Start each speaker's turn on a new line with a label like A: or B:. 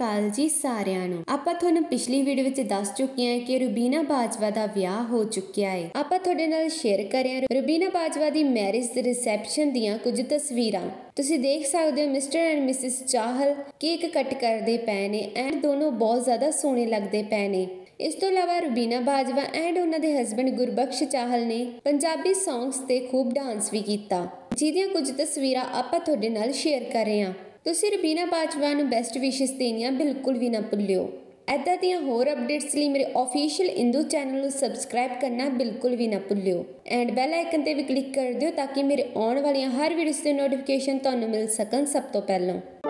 A: ਅਕਾਲ ਜੀ ਸਾਰਿਆਂ ਨੂੰ। ਆਪਾਂ ਤੁਹਾਨੂੰ ਪਿਛਲੀ ਵੀਡੀਓ ਵਿੱਚ ਦੱਸ ਚੁੱਕੇ ਹਾਂ ਕਿ ਰੁਬੀਨਾ ਬਾਜਵਾ ਦਾ ਵਿਆਹ ਹੋ ਚੁੱਕਿਆ ਹੈ। ਆਪਾਂ ਤੁਹਾਡੇ ਨਾਲ ਸ਼ੇਅਰ ਕਰ ਰਹੇ ਹਾਂ ਰੁਬੀਨਾ ਬਾਜਵਾ ਦੀ ਮੈਰਿਜ ਦੇ ਰਿਸੈਪਸ਼ਨ ਦੀਆਂ ਕੁਝ ਤਸਵੀਰਾਂ। ਤੁਸੀਂ ਦੇਖ ਸਕਦੇ ਹੋ Mr and Mrs Chahal cake cut ਕਰਦੇ ਪਏ ਨੇ ਐਂਡ ਦੋਨੋਂ ਬਹੁਤ ਜ਼ਿਆਦਾ ਸੋਹਣੇ ਲੱਗਦੇ ਪਏ ਨੇ। ਇਸ ਤੋਂ ਇਲਾਵਾ ਰੁਬੀਨਾ ਬਾਜਵਾ ਐਂਡ ਉਹਨਾਂ ਦੇ ਹਸਬੈਂਡ ਗੁਰਬਖਸ਼ ਚਾਹਲ ਨੇ ਪੰਜਾਬੀ ਸੌਂਗਸ ਤੇ ਖੂਬ ਡਾਂਸ ਵੀ ਕੀਤਾ, ਜਿਹਦੀਆਂ ਕੁਝ ਤਸਵੀਰਾਂ ਆਪਾਂ ਤੁਹਾਡੇ ਨਾਲ ਸ਼ੇਅਰ ਕਰ ਰਹੇ ਹਾਂ। ਤੁਸੀਂ ਰੁਬੀਨਾ ਬਾਜਵਾ ਨੂੰ ਬੈਸਟ ਵਿਸ਼ੇਸ ਦੇਣੀਆਂ ਬਿਲਕੁਲ ਵੀ ਨਾ ਭੁੱਲਿਓ। ਇੱਦਾਂ ਦੀਆਂ ਹੋਰ ਅਪਡੇਟਸ ਲਈ ਮੇਰੇ ਆਫੀਸ਼ੀਅਲ ਇੰਦੂ ਚੈਨਲ ਨੂੰ ਸਬਸਕ੍ਰਾਈਬ ਕਰਨਾ ਬਿਲਕੁਲ ਵੀ ਨਾ ਭੁੱਲਿਓ ਐਂਡ ਬੈਲ ਆਈਕਨ ਤੇ ਵੀ ਕਲਿੱਕ ਕਰ ਦਿਓ ਤਾਂ ਕਿ ਮੇਰੇ ਆਉਣ ਵਾਲੀਆਂ ਹਰ ਵੀਡੀਓਜ਼ ਦੇ ਨੋਟੀਫਿਕੇਸ਼ਨ ਤੁਹਾਨੂੰ ਮਿਲ ਸਕਣ ਸਭ ਤੋਂ ਪਹਿਲਾਂ।